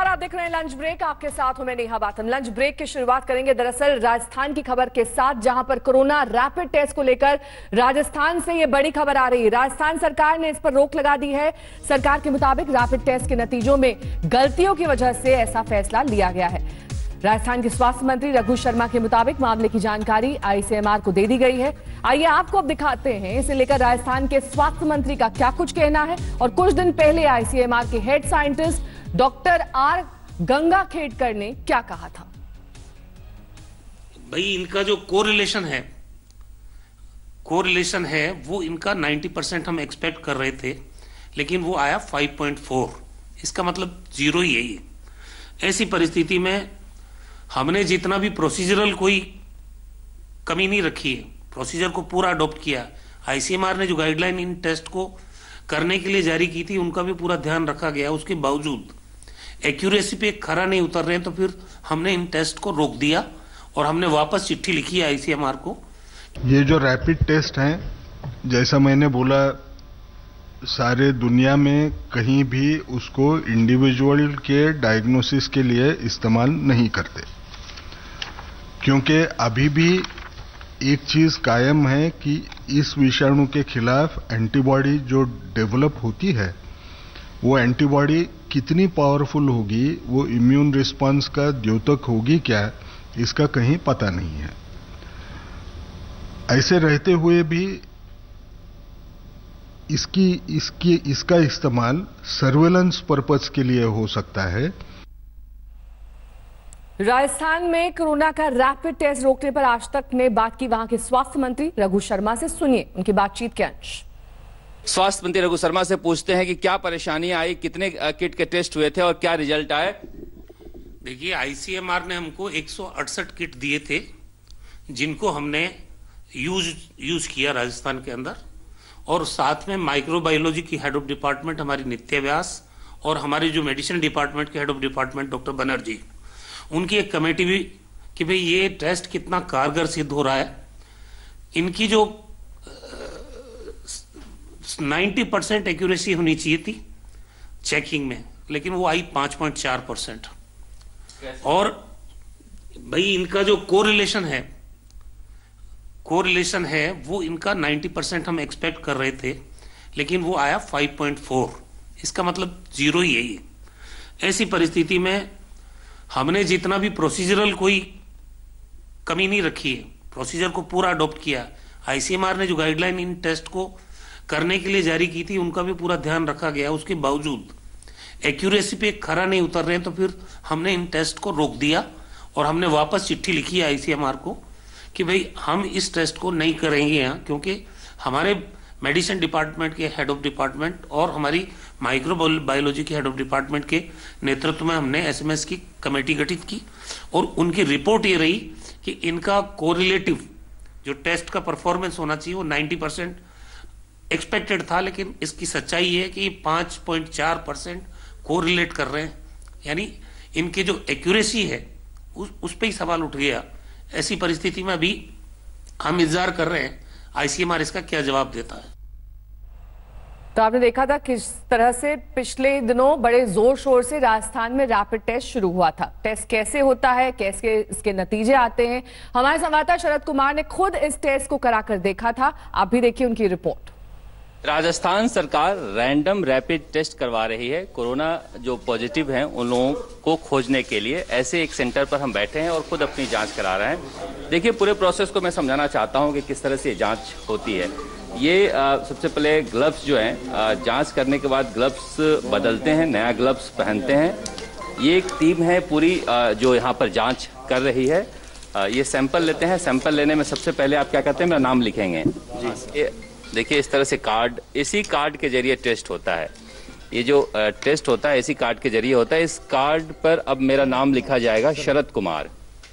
आप देख रहे हैं लंच ब्रेक। आपके साथ हूं मैं नेहा बातम। लंच ब्रेक की शुरुआत करेंगे दरअसल राजस्थान की खबर के साथ, जहां पर कोरोना रैपिड टेस्ट को लेकर राजस्थान से ये बड़ी खबर आ रही है। राजस्थान सरकार ने इस पर रोक लगा दी है। सरकार के मुताबिक रैपिड टेस्ट के नतीजों में गलतियों की वजह से ऐसा फैसला लिया गया है। राजस्थान के स्वास्थ्य मंत्री रघु शर्मा के मुताबिक मामले की जानकारी आईसीएमआर को दे दी गई है। आइए आपको अब दिखाते हैं इसे लेकर राजस्थान के स्वास्थ्य मंत्री का क्या कुछ कहना है और कुछ दिन पहले आईसीएमआर के head scientist doctor R Gangakhedkar ने क्या कहा था। भाई इनका जो कोरिलेशन है वो इनका 90% हम एक्सपेक्ट कर रहे थे, लेकिन वो आया 5.4। इसका मतलब 0 ही है ये। ऐसी परिस्थिति में हमने जितना भी प्रोसीजरल कोई कमी नहीं रखी है, प्रोसीजर को पूरा अडॉप्ट किया। आईसीएमआर ने जो गाइडलाइन इन टेस्ट को करने के लिए जारी की थी उनका भी पूरा ध्यान रखा गया। उसके बावजूद एक्यूरेसी पे खरा नहीं उतर रहे हैं, तो फिर हमने इन टेस्ट को रोक दिया और हमने वापस चिट्ठी लिखी है आईसीएमआर को। ये जो रैपिड टेस्ट हैं, जैसा मैंने बोला, सारे दुनिया में कहीं भी उसको इंडिविजुअल के डायग्नोसिस के लिए इस्तेमाल नहीं करते, क्योंकि अभी भी एक चीज कायम है कि इस विषाणु के खिलाफ एंटीबॉडी जो डेवलप होती है, वो एंटीबॉडी कितनी पावरफुल होगी, वो इम्यून रिस्पांस का द्योतक होगी क्या, इसका कहीं पता नहीं है। ऐसे रहते हुए भी इसका इस्तेमाल सर्वेलेंस पर्पस के लिए हो सकता है। राजस्थान में कोरोना का रैपिड टेस्ट रोकने पर आज तक ने बात की वहां के स्वास्थ्य मंत्री रघु शर्मा से। सुनिए उनकी बातचीत के अंश। स्वास्थ्य मंत्री रघु शर्मा से पूछते हैं कि क्या परेशानी आई, कितने किट के टेस्ट हुए थे और क्या रिजल्ट आए। देखिए, आईसीएमआर ने हमको 168 किट दिए थे, जिनको हमने यूज किया राजस्थान के अंदर, और साथ में माइक्रोबायोलॉजी की हेड ऑफ डिपार्टमेंट हमारी नित्य व्यास और हमारे जो मेडिसिन डिपार्टमेंट के head of department doctor Banerjee, उनकी एक कमेटी भी कि भाई ये टेस्ट कितना कारगर सिद्ध हो रहा है। इनकी जो 90% एक्यूरेसी होनी चाहिए थी चेकिंग में, लेकिन वो आई 5.4%। और भाई इनका जो कोरिलेशन है वो इनका 90% हम एक्सपेक्ट कर रहे थे, लेकिन वो आया 5.4। इसका मतलब 0 ही है ये। ऐसी परिस्थिति में हमने जितना भी प्रोसीजरल कोई कमी नहीं रखी है, प्रोसीजर को पूरा अडॉप्ट किया। आईसीएमआर ने जो गाइडलाइन इन टेस्ट को करने के लिए जारी की थी उनका भी पूरा ध्यान रखा गया। उसके बावजूद एक्यूरेसी पे खरा नहीं उतर रहे हैं, तो फिर हमने इन टेस्ट को रोक दिया और हमने वापस चिट्ठी लिखी है आईसीएमआर को कि भाई हम इस टेस्ट को नहीं करेंगे यहाँ, क्योंकि हमारे मेडिसिन डिपार्टमेंट के हेड ऑफ डिपार्टमेंट और हमारी माइक्रोबायोलॉजी के हेड ऑफ डिपार्टमेंट के नेतृत्व में हमने एसएमएस की कमेटी गठित की और उनकी रिपोर्ट ये रही कि इनका कोरिलेटिव जो टेस्ट का परफॉर्मेंस होना चाहिए वो 90% एक्सपेक्टेड था, लेकिन इसकी सच्चाई ये है कि 5.4% कोरिलेट कर रहे हैं, यानी इनके जो एक्यूरेसी है उस पर ही सवाल उठ गया। ऐसी परिस्थिति में अभी हम इंतजार कर रहे हैं आईसीएमआर इसका क्या जवाब देता है। तो आपने देखा था किस तरह से पिछले दिनों बड़े जोर शोर से राजस्थान में रैपिड टेस्ट शुरू हुआ था। टेस्ट कैसे होता है, कैसे इसके नतीजे आते हैं, हमारे संवाददाता शरद कुमार ने खुद इस टेस्ट को कराकर देखा था। आप भी देखिए उनकी रिपोर्ट। राजस्थान सरकार रैंडम रैपिड टेस्ट करवा रही है कोरोना जो पॉजिटिव हैं उन लोगों को खोजने के लिए। ऐसे एक सेंटर पर हम बैठे हैं और खुद अपनी जांच करा रहे हैं। देखिए, पूरे प्रोसेस को मैं समझाना चाहता हूं कि किस तरह से जांच होती है। ये सबसे पहले ग्लव्स जो हैं, जांच करने के बाद ग्लव्स बदलते हैं, नया ग्लव्स पहनते हैं। ये एक टीम है पूरी जो यहाँ पर जाँच कर रही है। ये सैंपल लेते हैं। सैंपल लेने में सबसे पहले आप क्या करते हैं, मेरा नाम लिखेंगे जी। देखिए, इस तरह से कार्ड, इसी कार्ड के जरिए टेस्ट होता है। ये जो टेस्ट होता है इसी कार्ड के जरिए होता है। इस कार्ड पर अब मेरा नाम लिखा जाएगा शरद कुमार,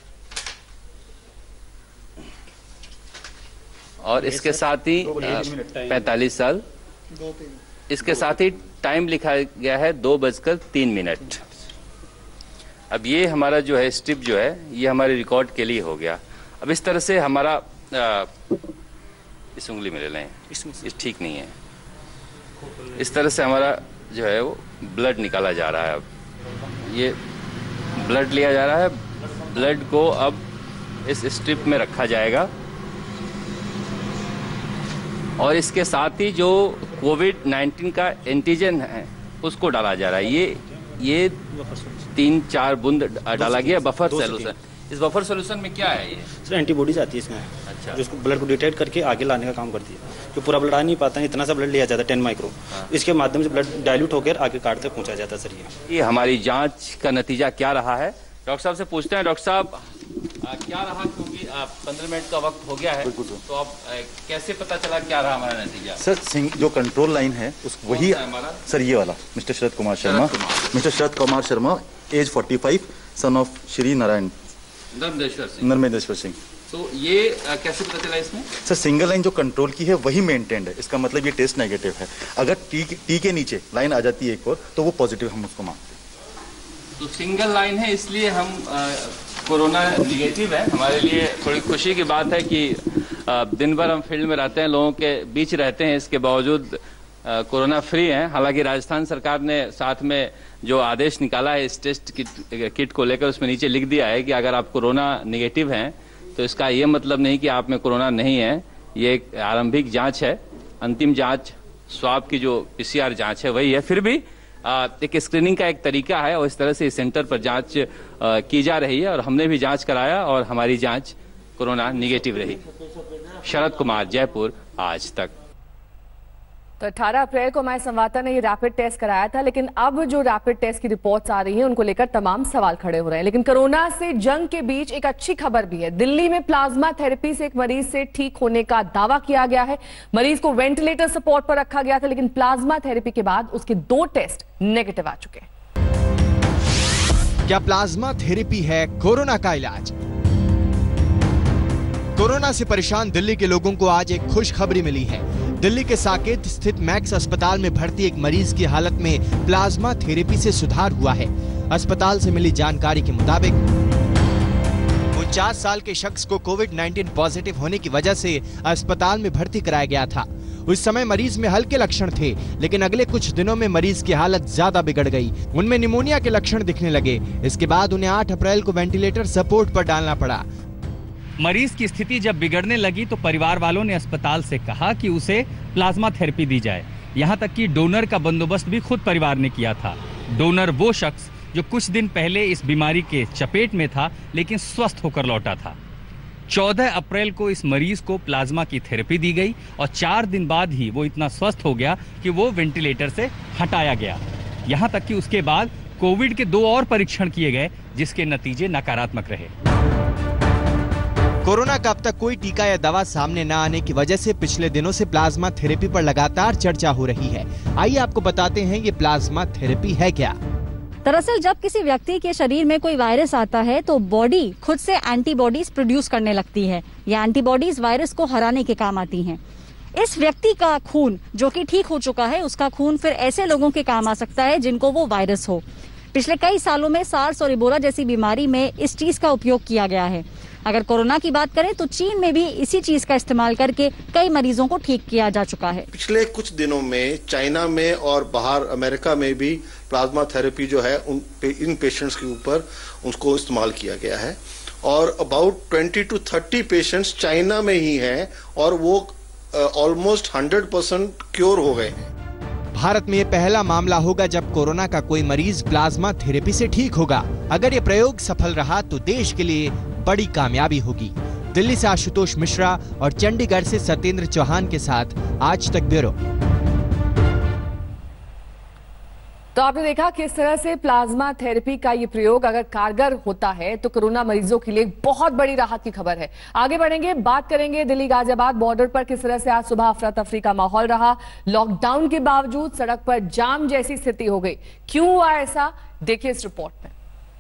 और इसके साथ ही 45 साल। इसके साथ ही टाइम लिखा गया है 2:03। अब ये हमारा जो है स्ट्रिप जो है ये हमारे रिकॉर्ड के लिए हो गया। अब इस तरह से हमारा इस उंगली में ले लें, इस ठीक नहीं है। इस तरह से हमारा जो है वो ब्लड निकाला जा रहा है। अब ये ब्लड लिया जा रहा है। ब्लड को अब इस स्ट्रिप में रखा जाएगा और इसके साथ ही जो कोविड-19 का एंटीजन है उसको डाला जा रहा है। ये 3-4 बूंद डाला गया बफर सोल्यूशन। इस बफर सोल्यूशन में क्या है? ये सर एंटीबॉडीज आती है इसमें। अच्छा। जो उसको ब्लड को डिटेक्ट करके आगे लाने का काम करती है। जो पूरा ब्लड आ नहीं पाता है, इतना सा ब्लड लिया जाता है 10 माइक्रो। इसके माध्यम से ब्लड डाइल्यूट होकर आगे कार्ड तक पहुंचाया जाता है सर। ये हमारी जांच का नतीजा क्या रहा है? डॉक्टर साहब से पूछते हैं। डॉक्टर साहब क्या रहा, क्योंकि 15 मिनट का वक्त हो गया है, तो अब कैसे पता चला क्या रहा हमारा नतीजा? सर जो कंट्रोल लाइन है उस वही हमारा सर ये वाला mister Sharad Kumar Sharma age 45 son of Shri Narayan Narmdeshwar Singh. तो ये कैसे पता चला इसमें? सर सिंगल लाइन जो कंट्रोल की है वही मेंटेन्ड है। इसका मतलब ये टेस्ट नेगेटिव है। अगर टी के नीचे लाइन आ जाती है एक और तो वो पॉजिटिव हम उसको मानते हैं। तो सिंगल लाइन है इसलिए हम कोरोना निगेटिव है। हमारे लिए थोड़ी खुशी की बात है कि दिन भर हम फील्ड में रहते हैं, लोगों के बीच रहते हैं, इसके बावजूद कोरोना फ्री हैं। हालांकि राजस्थान सरकार ने साथ में जो आदेश निकाला है इस टेस्ट किट को लेकर, उसमें नीचे लिख दिया है कि अगर आप कोरोना निगेटिव हैं तो इसका ये मतलब नहीं कि आप में कोरोना नहीं है। ये एक आरंभिक जांच है, अंतिम जांच स्वाब की जो PCR जांच है वही है। फिर भी एक स्क्रीनिंग का एक तरीका है और इस तरह से इस सेंटर पर जांच की जा रही है और हमने भी जांच कराया और हमारी जांच कोरोना निगेटिव रही। शरद कुमार, जयपुर, आज तक। तो 18 अप्रैल को हमारे संवाददाता ने ये रैपिड टेस्ट कराया था, लेकिन अब जो रैपिड टेस्ट की रिपोर्ट्स आ रही हैं उनको लेकर तमाम सवाल खड़े हो रहे हैं। लेकिन कोरोना से जंग के बीच एक अच्छी खबर भी है। दिल्ली में प्लाज्मा थेरेपी से एक मरीज से ठीक होने का दावा किया गया है। मरीज को वेंटिलेटर सपोर्ट पर रखा गया था, लेकिन प्लाज्मा थेरेपी के बाद उसके 2 टेस्ट नेगेटिव आ चुके हैं। क्या प्लाज्मा थेरेपी है कोरोना का इलाज? कोरोना से परेशान दिल्ली के लोगों को आज एक खुशखबरी मिली है। दिल्ली के साकेत स्थित मैक्स अस्पताल में भर्ती एक मरीज की हालत में प्लाज्मा थेरेपी से सुधार हुआ है। अस्पताल से मिली जानकारी के मुताबिक 49 साल के शख्स को कोविड-19 पॉजिटिव होने की वजह से अस्पताल में भर्ती कराया गया था। उस समय मरीज में हल्के लक्षण थे, लेकिन अगले कुछ दिनों में मरीज की हालत ज्यादा बिगड़ गई। उनमें निमोनिया के लक्षण दिखने लगे। इसके बाद उन्हें 8 अप्रैल को वेंटिलेटर सपोर्ट पर डालना पड़ा। मरीज की स्थिति जब बिगड़ने लगी तो परिवार वालों ने अस्पताल से कहा कि उसे प्लाज्मा थेरेपी दी जाए। यहां तक कि डोनर का बंदोबस्त भी खुद परिवार ने किया था। डोनर वो शख्स जो कुछ दिन पहले इस बीमारी के चपेट में था लेकिन स्वस्थ होकर लौटा था। 14 अप्रैल को इस मरीज को प्लाज्मा की थेरेपी दी गई और 4 दिन बाद ही वो इतना स्वस्थ हो गया कि वो वेंटिलेटर से हटाया गया। यहां तक कि उसके बाद कोविड के 2 और परीक्षण किए गए जिसके नतीजे नकारात्मक रहे। कोरोना का अब तक कोई टीका या दवा सामने न आने की वजह से पिछले दिनों से प्लाज्मा थेरेपी पर लगातार चर्चा हो रही है। आइए आपको बताते हैं ये प्लाज्मा थेरेपी है क्या। दरअसल जब किसी व्यक्ति के शरीर में कोई वायरस आता है तो बॉडी खुद से एंटीबॉडीज प्रोड्यूस करने लगती है। ये एंटीबॉडीज वायरस को हराने के काम आती हैं। इस व्यक्ति का खून जो कि ठीक हो चुका है, उसका खून फिर ऐसे लोगों के काम आ सकता है जिनको वो वायरस हो। पिछले कई सालों में सार्स और इबोला जैसी बीमारी में इस चीज का उपयोग किया गया है। अगर कोरोना की बात करें तो चीन में भी इसी चीज का इस्तेमाल करके कई मरीजों को ठीक किया जा चुका है। पिछले कुछ दिनों में चाइना में और बाहर अमेरिका में भी प्लाज्मा थेरेपी जो है इन पेशेंट्स के ऊपर उसको इस्तेमाल किया गया है और अबाउट 20 to 30 पेशेंट्स चाइना में ही हैं और वो ऑलमोस्ट 100% क्योर हो गए हैं। भारत में ये पहला मामला होगा जब कोरोना का कोई मरीज प्लाज्मा थेरेपी से ठीक होगा। अगर ये प्रयोग सफल रहा तो देश के लिए बड़ी कामयाबी होगी। दिल्ली से आशुतोष मिश्रा और चंडीगढ़ से सत्येंद्र चौहान के साथ आज तक ब्यूरो। तो आपने देखा किस तरह से प्लाज्मा थेरेपी का ये प्रयोग अगर कारगर होता है तो कोरोना मरीजों के लिए बहुत बड़ी राहत की खबर है। आगे बढ़ेंगे, बात करेंगे दिल्ली गाजियाबाद बॉर्डर पर किस तरह से आज सुबह अफरा तफरी का माहौल रहा। लॉकडाउन के बावजूद सड़क पर जाम जैसी स्थिति हो गई। क्यों हुआ ऐसा, देखिए इस रिपोर्ट में।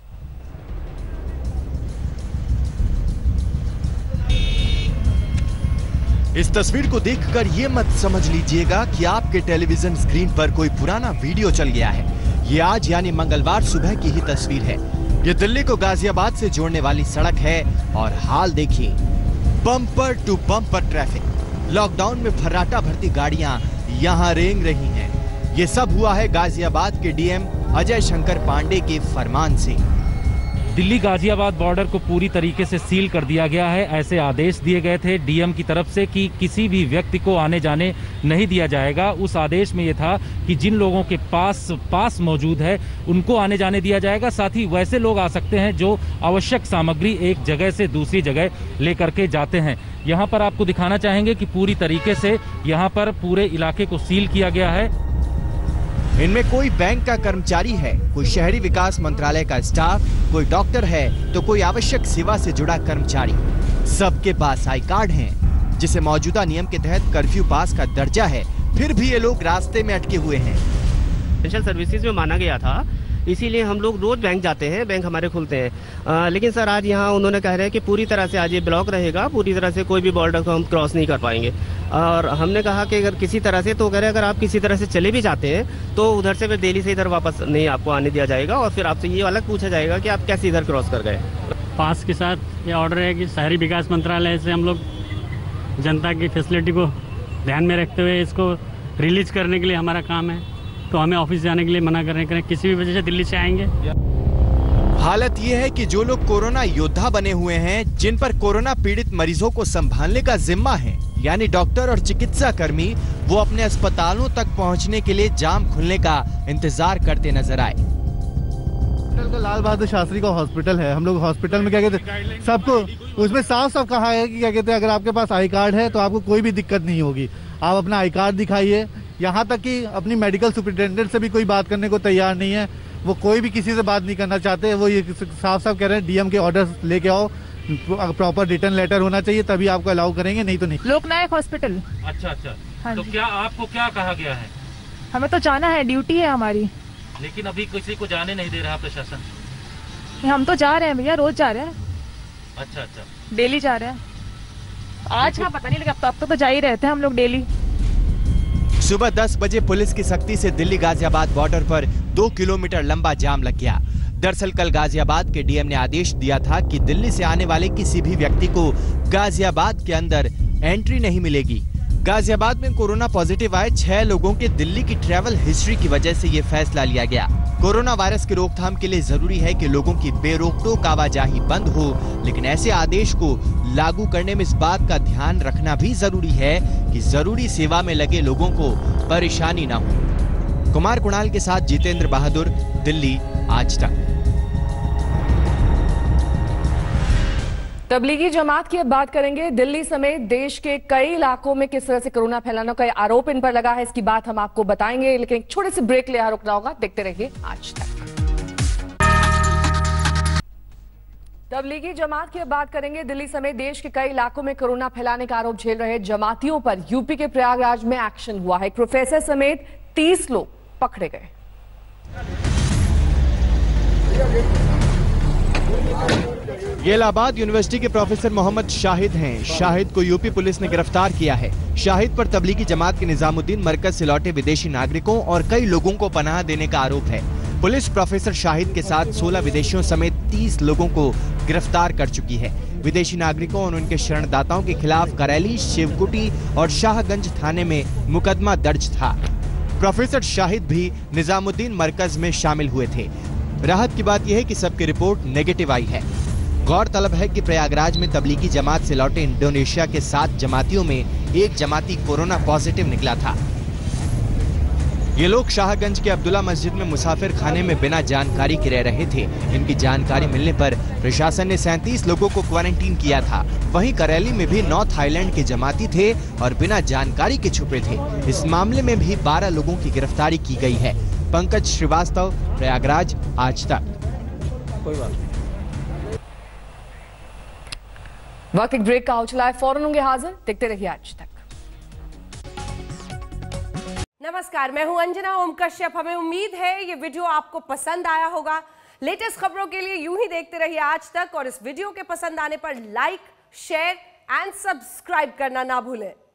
इस तस्वीर को देखकर ये मत समझ लीजिएगा कि आपके टेलीविजन स्क्रीन पर कोई पुराना वीडियो चल गया है। ये आज यानी मंगलवार सुबह की ही तस्वीर है। ये दिल्ली को गाजियाबाद से जोड़ने वाली सड़क है और हाल देखिए, bumper to bumper traffic. Lockdown में फर्राटा भरती गाड़ियां यहां रेंग रही हैं। ये सब हुआ है गाजियाबाद के डीएम अजय शंकर पांडे के फरमान से। दिल्ली गाजियाबाद बॉर्डर को पूरी तरीके से सील कर दिया गया है। ऐसे आदेश दिए गए थे डीएम की तरफ से कि किसी भी व्यक्ति को आने जाने नहीं दिया जाएगा। उस आदेश में ये था कि जिन लोगों के पास मौजूद है उनको आने जाने दिया जाएगा। साथ ही वैसे लोग आ सकते हैं जो आवश्यक सामग्री एक जगह से दूसरी जगह लेकर के जाते हैं। यहाँ पर आपको दिखाना चाहेंगे कि पूरी तरीके से यहाँ पर पूरे इलाके को सील किया गया है। इनमें कोई बैंक का कर्मचारी है, कोई शहरी विकास मंत्रालय का स्टाफ, कोई डॉक्टर है तो कोई आवश्यक सेवा से जुड़ा कर्मचारी। सबके पास आई कार्ड हैं, जिसे मौजूदा नियम के तहत कर्फ्यू पास का दर्जा है। फिर भी ये लोग रास्ते में अटके हुए हैं। एसेंशियल सर्विसेज में माना गया था, इसीलिए हम लोग रोज बैंक जाते हैं, बैंक हमारे खुलते हैं। लेकिन सर आज यहाँ उन्होंने कह रहे हैं कि पूरी तरह से आज ये ब्लॉक रहेगा, पूरी तरह से कोई भी बॉर्डर को हम क्रॉस नहीं कर पाएंगे। और हमने कहा कि अगर किसी तरह से, तो कह रहे अगर आप किसी तरह से चले भी जाते हैं तो उधर से फिर दिल्ली से इधर वापस नहीं आपको आने दिया जाएगा और फिर आपसे ये अलग पूछा जाएगा कि आप कैसे इधर क्रॉस कर गए। पास के साथ ये ऑर्डर है कि शहरी विकास मंत्रालय से हम लोग जनता की फैसिलिटी को ध्यान में रखते हुए इसको रिलीज करने के लिए हमारा काम है, तो हमें ऑफिस जाने के लिए मना कर रहे हैं। किसी भी वजह से दिल्ली से आएंगे। हालत ये है कि जो लोग कोरोना योद्धा बने हुए हैं, जिन पर कोरोना पीड़ित मरीजों को संभालने का जिम्मा है, यानी डॉक्टर और चिकित्सा कर्मी, वो अपने अस्पतालों तक पहुंचने के लिए जाम खुलने का इंतजार करते नजर आए। लाल बहादुर शास्त्री का हॉस्पिटल है। हम लोग हॉस्पिटल में क्या कहते हैं, सबको उसमें साफ साफ कहा है कि क्या कहते हैं, अगर आपके पास आई कार्ड है तो आपको कोई भी दिक्कत नहीं होगी। आप अपना आई कार्ड दिखाइए। यहाँ तक कि अपनी मेडिकल सुपरिटेंडेंट से भी कोई बात करने को तैयार नहीं है। वो कोई भी किसी से बात नहीं करना चाहते। वो ये साफ साफ कह रहे हैं डीएम के ऑर्डर लेके आओ, प्रॉपर रिटर्न लेटर होना चाहिए तभी आपको अलाउ करेंगे, नहीं तो नहीं। लोकनायक हॉस्पिटल। अच्छा अच्छा। हाँ तो क्या आपको क्या कहा गया है? हमें तो जाना है, ड्यूटी है हमारी। लेकिन अभी किसी को जाने नहीं दे रहा प्रशासन। हम तो जा रहे हैं भैया, रोज जा रहे हैं। अच्छा अच्छा। डेली जा रहे हैं। आज का पता नहीं, लेकिन अब तक तो जा ही रहते हैं हम लोग डेली। सुबह 10 बजे पुलिस की सख्ती से दिल्ली गाजियाबाद बॉर्डर पर 2 किलोमीटर लंबा जाम लग गया। दरअसल कल गाजियाबाद के डीएम ने आदेश दिया था कि दिल्ली से आने वाले किसी भी व्यक्ति को गाजियाबाद के अंदर एंट्री नहीं मिलेगी। गाजियाबाद में कोरोना पॉजिटिव आए 6 लोगों के दिल्ली की ट्रैवल हिस्ट्री की वजह से ये फैसला लिया गया। कोरोना वायरस की रोकथाम के लिए जरूरी है कि लोगों की बेरोक-टोक आवाजाही बंद हो, लेकिन ऐसे आदेश को लागू करने में इस बात का ध्यान रखना भी जरूरी है कि जरूरी सेवा में लगे लोगों को परेशानी न हो। कुमार कुणाल के साथ जितेंद्र बहादुर, दिल्ली आज तक। तबलीगी जमात की अब बात करेंगे। दिल्ली समेत देश के कई इलाकों में किस तरह से कोरोना फैलाने का आरोप इन पर लगा है, इसकी बात हम आपको बताएंगे, लेकिन एक छोटे से ब्रेक ले रुकना होगा। देखते रहिए आज तक। तबलीगी जमात की अब बात करेंगे। दिल्ली समेत देश के कई इलाकों में कोरोना फैलाने का आरोप झेल रहे जमातियों पर यूपी के प्रयागराज में एक्शन हुआ है। एक प्रोफेसर समेत 30 लोग पकड़े गए। ये इलाहाबाद यूनिवर्सिटी के प्रोफेसर मोहम्मद शाहिद हैं। शाहिद को यूपी पुलिस ने गिरफ्तार किया है। शाहिद पर तबलीगी जमात के निजामुद्दीन मरकज से लौटे विदेशी नागरिकों और कई लोगों को पनाह देने का आरोप है। पुलिस प्रोफेसर शाहिद के साथ 16 विदेशियों समेत 30 लोगों को गिरफ्तार कर चुकी है। विदेशी नागरिकों और उनके शरणदाताओं के खिलाफ करैली, शिवकुटी और शाहगंज थाने में मुकदमा दर्ज था। प्रोफेसर शाहिद भी निजामुद्दीन मरकज में शामिल हुए थे। राहत की बात यह है कि सबकी रिपोर्ट नेगेटिव आई है। गौरतलब है कि प्रयागराज में तबलीगी जमात से लौटे इंडोनेशिया के 7 जमातियों में एक जमाती कोरोना पॉजिटिव निकला था। ये लोग शाहगंज के अब्दुल्ला मस्जिद में मुसाफिर खाने में बिना जानकारी के रह रहे थे। इनकी जानकारी मिलने पर प्रशासन ने 37 लोगों को क्वारंटीन किया था। वहीं करैली में भी 9 थाईलैंड के जमाती थे और बिना जानकारी के छुपे थे। इस मामले में भी 12 लोगों की गिरफ्तारी की गई है। पंकज श्रीवास्तव, प्रयागराज आज तक। कोई बात वक्त एक ब्रेक का हो चला है, फौरन होंगे हाजिर, देखते रहिए आज तक। नमस्कार, मैं हूं अंजना ओम कश्यप। हमें उम्मीद है ये वीडियो आपको पसंद आया होगा। लेटेस्ट खबरों के लिए यूं ही देखते रहिए आज तक और इस वीडियो के पसंद आने पर लाइक, शेयर एंड सब्सक्राइब करना ना भूलें।